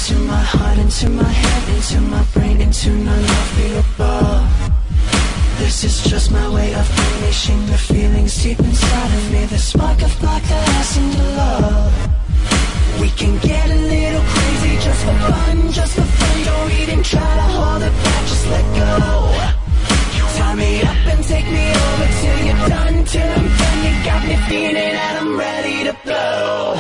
into my heart, into my head, into my brain, into none of the above. This is just my way of unleashing the feelings deep inside of me, the spark of black that I seem to love. We can get a little crazy just for fun, just for fun. Don't even try to hold it back, just let go. Tie me up and take me over till you're done, till I'm done. You got me feeling that I'm ready to blow.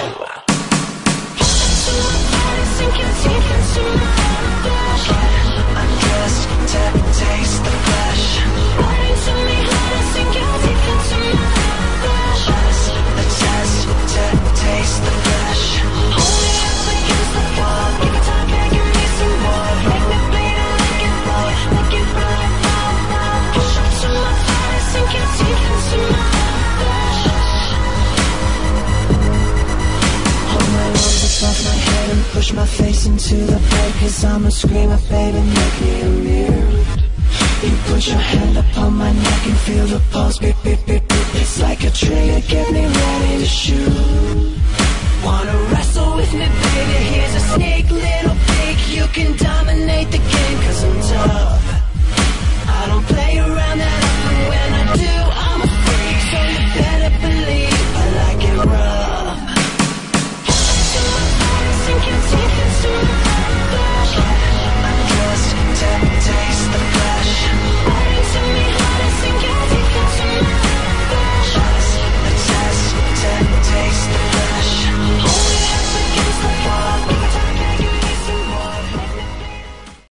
Sink your teeth into my flesh. Undressed to taste the flesh. Right into me, how to sink your teeth into my flesh. Pass the test to taste the flesh. Hold me up against the wall. Give it time, give me some more. Make me bleed and make it flow. Make it right, push up to my fire, sink your teeth into my flesh. Hold my arms above my head and push my face into the bed, 'cause I'm a screamer, baby, make me a mirror. You put your hand upon my neck and feel the pulse, beat, beat, beat, beat. It's like a trigger, get me ready to shoot. Wanna wrestle with me, baby, here's a sneak, little peek. You can dominate the game, 'cause I'm tough. I don't play around.